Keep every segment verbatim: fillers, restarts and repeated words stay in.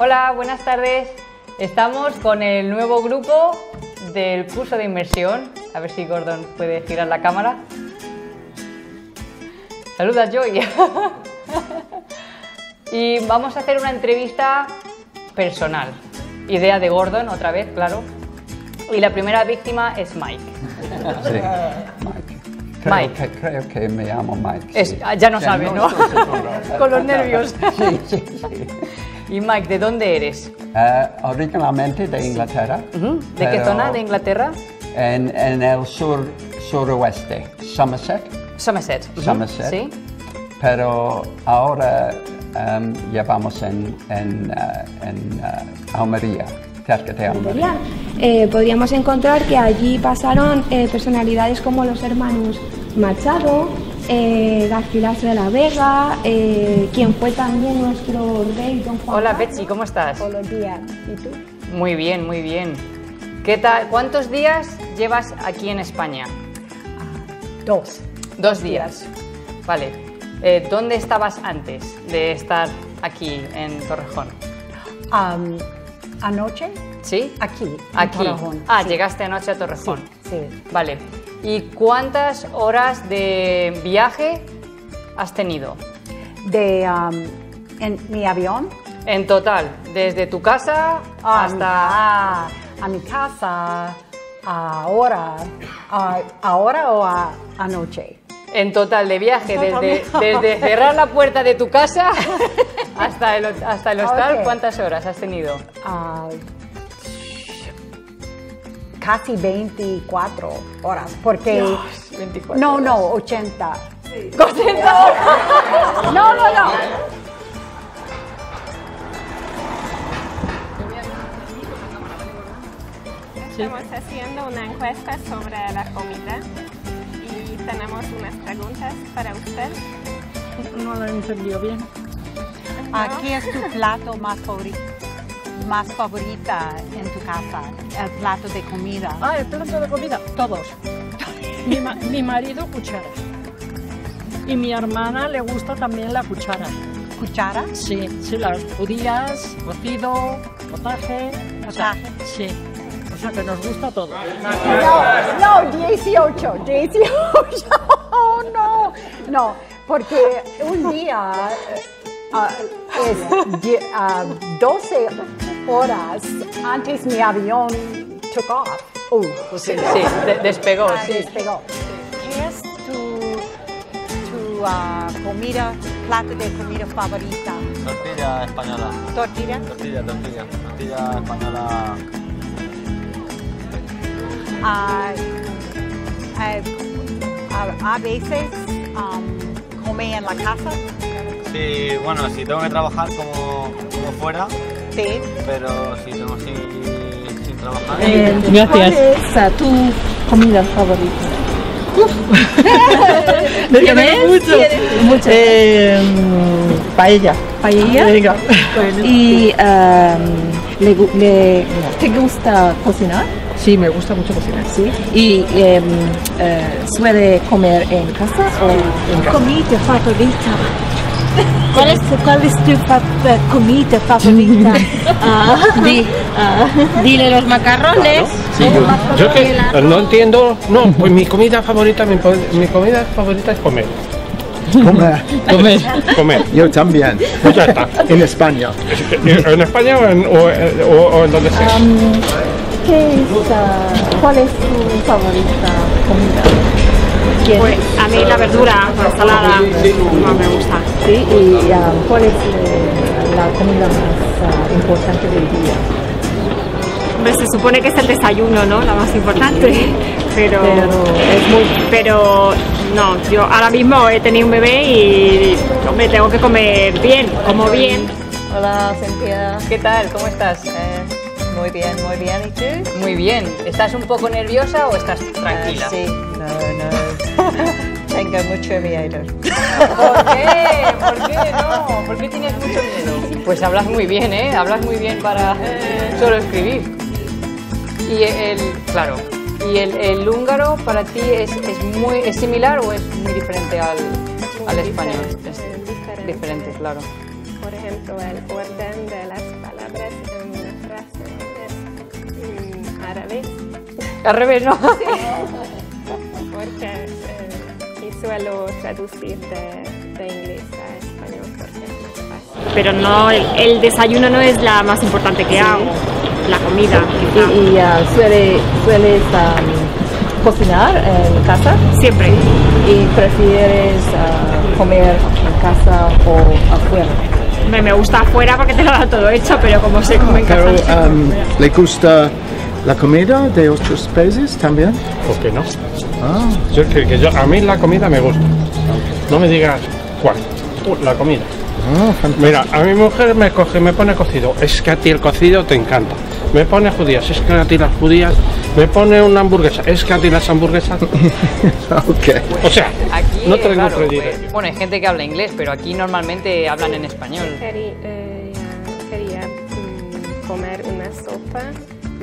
Hola, buenas tardes. Estamos con el nuevo grupo del curso de inmersión. A ver si Gordon puede girar la cámara. Saluda, Joy. Y vamos a hacer una entrevista personal. Idea de Gordon, otra vez, claro. Y la primera víctima es Mike. Sí, Mike. Creo, Mike. Que, creo que me llamo Mike. Es, Sí. ya no sabes, no ¿no? estoy seguro. Con los nervios. Sí, sí, sí. Y Mike, ¿de dónde eres? Uh, originalmente de Inglaterra. Uh-huh. ¿De qué zona de Inglaterra? En, en el sur, suroeste, Somerset. Somerset. Uh-huh. Somerset. Sí. Pero ahora um, llevamos en, en, uh, en uh, Almería, cerca de Almería. Eh, podríamos encontrar que allí pasaron eh, personalidades como los hermanos Machado, eh, Garcilaso de la Vega, eh, quien fue también nuestro rey Don Juan. Hola, Carlos. Betsy, ¿cómo estás? Buenos días. ¿Y tú? Muy bien, muy bien. ¿Qué tal? ¿Cuántos días llevas aquí en España? Dos. Dos días. Vale. Eh, ¿Dónde estabas antes de estar aquí en Torrejón? Um, anoche, ¿Sí? aquí, en Aquí. Torrejón. Ah, Sí. llegaste anoche a Torrejón. Sí, sí. Vale. ¿Y cuántas horas de viaje has tenido? De um, en mi avión En total, desde tu casa a, hasta... a, a mi casa, ahora, a, ahora o a, anoche. En total de viaje, desde, Total. desde cerrar la puerta de tu casa hasta el, hasta el hostal, Ok. ¿cuántas horas has tenido? Ah, casi veinticuatro horas, porque... veinticuatro no, horas. no, ochenta. ochenta horas. No, no, no. Estamos haciendo una encuesta sobre la comida y tenemos unas preguntas para usted. No lo he entendido bien. ¿Qué es tu plato más favorito, más favorita en tu casa? El plato de comida. Ah, el plato de comida, todos. Mi, ma- mi marido cuchara. Y mi hermana le gusta también la cuchara. ¿Cuchara? Sí, sí, las judías, cocido, potaje. O sea, Potaje. sí. O sea que nos gusta todo. No, no, dieciocho, dieciocho. Oh, no, no, porque un día uh, es die- uh, doce horas antes mi avión took off. Uh, Sí, sí, de- despegó, ah, sí. despegó. ¿Qué es tu, tu ah, comida, plato de comida favorita? Tortilla española. ¿Tortilla? Tortilla, tortilla. Tortilla española. Ah, ah, a, a veces um, come en la casa. Sí, bueno, si tengo que trabajar como, como fuera, Sí. pero si tengo sin, sin trabajar. Gracias. es tu comida favorita? ¿Tienes? Mucho. Mucho. Eh, paella. Paella. Venga. ¿Y um, le, gu- le- te gusta cocinar? Sí, me gusta mucho cocinar. Sí. ¿Y em, eh, suele comer en casa o en casa? Comida favorita. ¿Cuál es, cuál es tu fa- eh, comida favorita? Ah, di, ah, dile los macarrones. Sí, yo, yo que no entiendo, no, pues mi comida favorita, mi, po- mi comida favorita es comer. Comer. Comer. Comer. Yo también. Pues ya está. En España. ¿En España o en, o, o- o en donde sea? ¿Qué es, ah, ¿Cuál es tu favorita comida? ¿Quién? Pues a mí la verdura, la ensalada, no me gusta. Sí, y ah, ¿cuál es eh, la comida más ah, importante del día? Hombre, se supone que es el desayuno, ¿no? La más importante. Pero, Pero es muy... pero no, yo ahora mismo he tenido un bebé y hombre, tengo que comer bien, como bien. Hola, Cynthia. ¿Qué tal? ¿Cómo estás? Eh, muy bien, muy bien. ¿Y tú? Muy bien. ¿Estás un poco nerviosa o estás tranquila? Eh, sí, no, no. Tengo mucho miedo. ¿Por qué? ¿Por qué no? ¿Por qué tienes mucho miedo? Pues hablas muy bien, ¿eh? Hablas muy bien para solo escribir. Y el, claro, ¿y el, el húngaro para ti es, es, muy, es similar o es muy diferente al, al español? Es diferente. diferente, claro. Por ejemplo, el orden de las palabras Al revés, ¿no? Porque eh, y suelo traducir de, de inglés a español porque es más fácil. Pero no, el, el desayuno no es la más importante que hago, la comida. ¿Y, y uh, suele, sueles um, cocinar en casa? Siempre. ¿Y prefieres uh, comer en casa o afuera? Me, me gusta afuera porque te lo da todo hecho, pero como se come en casa... Pero um, ¿le gusta la comida de otros países también? ¿Por qué no? Ah. Yo, que, que yo, a mí la comida me gusta. No me digas cuál. Uh, la comida. Ah, mira, a mi mujer me coge, me pone cocido. Es que a ti el cocido te encanta. Me pone judías. Es que a ti las judías. Me pone una hamburguesa. Es que a ti las hamburguesas. Okay. O sea, aquí, no tengo claro, predilección. pues, bueno, hay gente que habla inglés, pero aquí normalmente hablan en español. Quería, eh, quería mm, comer una sopa y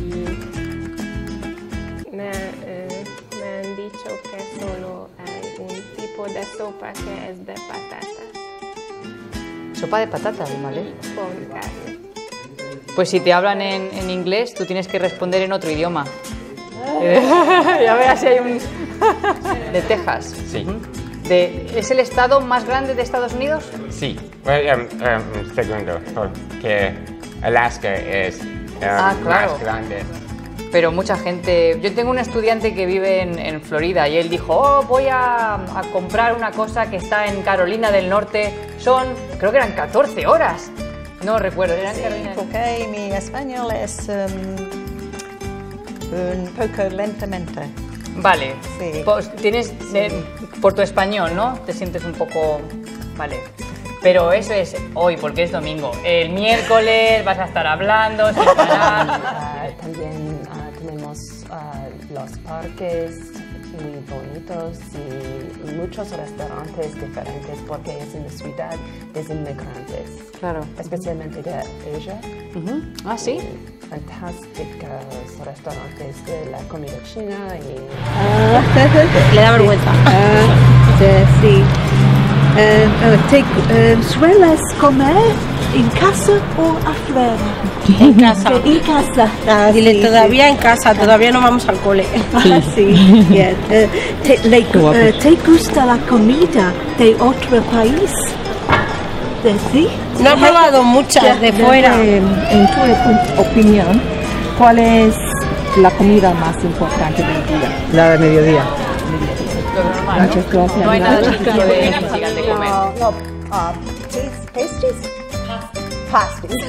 me, eh, me han dicho que solo hay un tipo de sopa que es de patatas. Sopa de patatas, ¿vale? Con carne. Pues si te hablan en, en inglés, tú tienes que responder en otro idioma. Ya veas si hay un... De Texas. Sí. De, ¿Es el estado más grande de Estados Unidos? Sí, bueno, um, um, segundo, porque Alaska es um, Ah, claro. más grande. Pero mucha gente... Yo tengo un estudiante que vive en, en Florida y él dijo, oh, voy a, a comprar una cosa que está en Carolina del Norte. Son, creo que eran catorce horas. No recuerdo, eran Sí, Carolina del Norte. porque mi español es um, un poco lentamente. Vale, Sí. pues tienes, eh, por tu español, ¿no? Te sientes un poco... Vale. Pero eso es hoy, porque es domingo. El miércoles vas a estar hablando sin parar. Uh, también uh, tenemos uh, los parques muy bonitos y muchos restaurantes diferentes porque es una ciudad de inmigrantes. Claro. Especialmente de Asia. Uh-huh. Ah, sí. Y fantásticos restaurantes de la comida china y... Ah, Le da vergüenza. Ah, sí. Uh, uh, te, uh, ¿Sueles comer en casa o afuera? En casa. En casa. Ah, Dile, sí, todavía sí. en casa, todavía no vamos al cole. Ah, sí. Bien. Uh, te, le, uh, ¿Te gusta la comida de otro país? ¿De sí? No he probado muchas de fuera. En, en tu opinión, ¿cuál es la comida más importante del día? La de mediodía. Lo normal, Muchas gracias. No hay nada chiquito de necesidad de comer. No, no, uh, pastries? Pasties.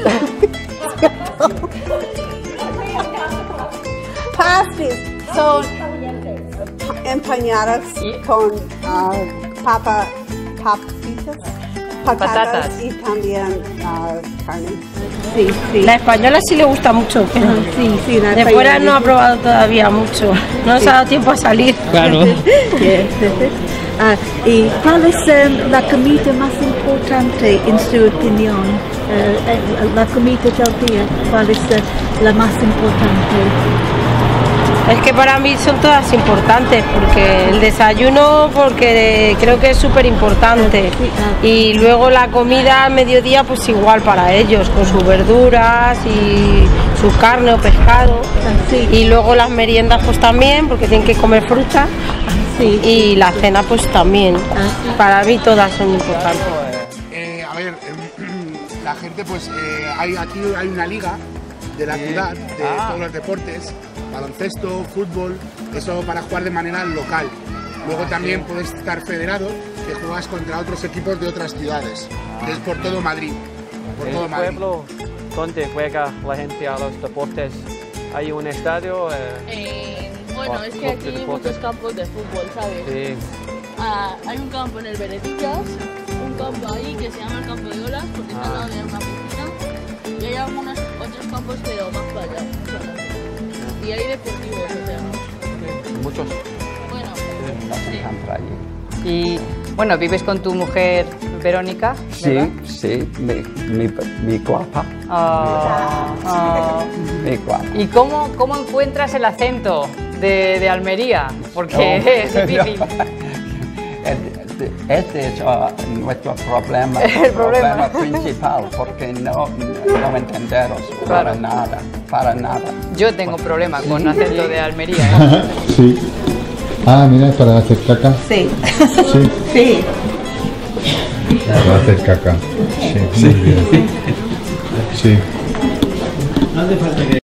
Pasties son empanadas con uh, papa, papitas, patatas, Patatas. y también uh, carne. Sí, sí. La española sí le gusta mucho, pero Sí, sí. la de fuera española. no ha probado todavía mucho. No se ha dado tiempo a salir. Claro. Yes. Ah, ¿y cuál es um, la comida más importante en su opinión? Eh, eh, la comida del día, ¿cuál es eh, la más importante? Es que para mí son todas importantes, porque el desayuno, porque creo que es súper importante. Y luego la comida a mediodía, pues igual para ellos, con sus verduras y su carne o pescado. Y luego las meriendas, pues también, porque tienen que comer fruta. Y la cena, pues también. Para mí todas son importantes. Eh, a ver, la gente, pues eh, hay, aquí hay una liga de la ciudad de Ah. todos los deportes, baloncesto, fútbol, eso para jugar de manera local. Luego también puedes estar federado, que juegas contra otros equipos de otras ciudades, que es por todo Madrid. Por todo ¿El Madrid. pueblo donde juega la gente a los deportes hay un estadio? Eh, Eh, bueno, o es que club de aquí hay deportes? muchos campos de fútbol, ¿sabes? Sí. Ah, hay un campo en el Veretillas, un campo ahí que se llama el campo de olas porque está al lado de una piscina y hay algunos otros campos pero más para allá. más para allá. Y hay deportivos, o sea. Muchos. Bueno, Y bueno, vives con tu mujer Verónica, ¿verdad? Sí, sí, mi, mi, mi guapa. Ah, ah. Mi guapa. ¿Y cómo, cómo encuentras el acento de, de Almería? Porque No. es difícil. Eh, este es uh, nuestro problema, El problema. principal, porque no, no entenderos para Claro. nada, para nada. Yo tengo problema con acento de Almería. ¿eh? Sí. Ah, mira, es para hacer caca. Sí. Sí. Sí. Para hacer caca. Sí, muy bien. Sí. No hace falta que